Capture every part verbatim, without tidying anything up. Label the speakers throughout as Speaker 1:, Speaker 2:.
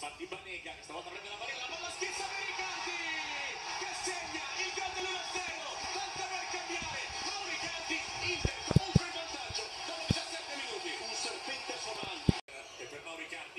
Speaker 1: infatti Banega che stavolta prende la barriera, la palla schizza per Icardi che segna il gol dell'uno a zero, tanto per cambiare. Mauro Icardi, Inter comunque in vantaggio dopo diciassette minuti, un serpente somalo e per Mauro Icardi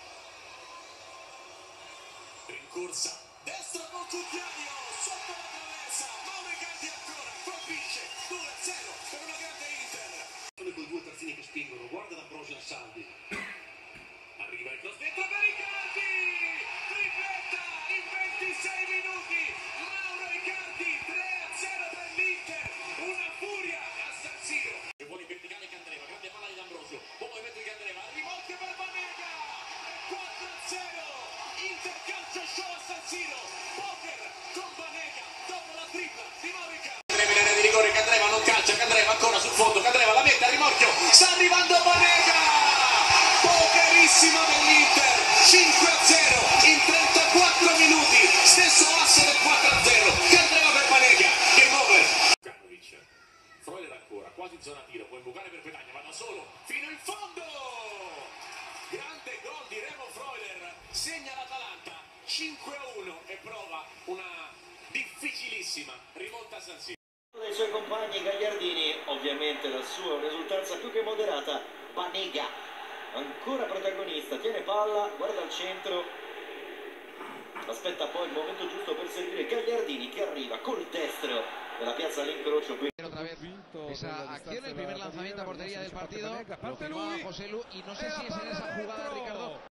Speaker 1: rincorsa destra con Cucchiaio sotto la traversa, Mauro Icardi ancora colpisce due a zero per una grande Inter. Con due terzini che spingono, guarda D'Ambrosio a Salvi, arriva il cross dentro per Icardi, tripletta in ventisei minuti, Mauro Icardi tre a zero per l'Inter, una furia a San Siro. E buoni verticali Candreva, grande palla di D'Ambrosio, buon movimento di Candreva, rimorchio per Banega, quattro a zero, Inter calcio show a San Siro, poker con Banega dopo la tripla di Mauro Icardi. Candreva in area di rigore, Candreva non calcia, Candreva ancora sul fondo, Candreva la mette a rimorchio, sta arrivando Banega, pokerissimo dell'Inter, cinque a zero in trentaquattro minuti, stesso asse del quattro a zero, Candreva per Banega, game over. Kanovic, Freuler ancora, quasi in zona tiro, può imbucare per Petagna, va da solo, fino in fondo, grande gol di Remo Freuler, segna l'Atalanta, cinque a uno e prova una difficilissima rimonta a San Siro.
Speaker 2: Dei suoi compagni Gagliardini, ovviamente la sua risultanza più che moderata, Banega, ancora protagonista, tiene palla, guarda al centro, aspetta poi il momento giusto per servire Gagliardini che arriva col destro della piazza all'incrocio.
Speaker 3: Otra vez esa acción, el primer lanzamiento a portería del partido, lo firmaba José Lu y no sé si es en esa jugada, Ricardo.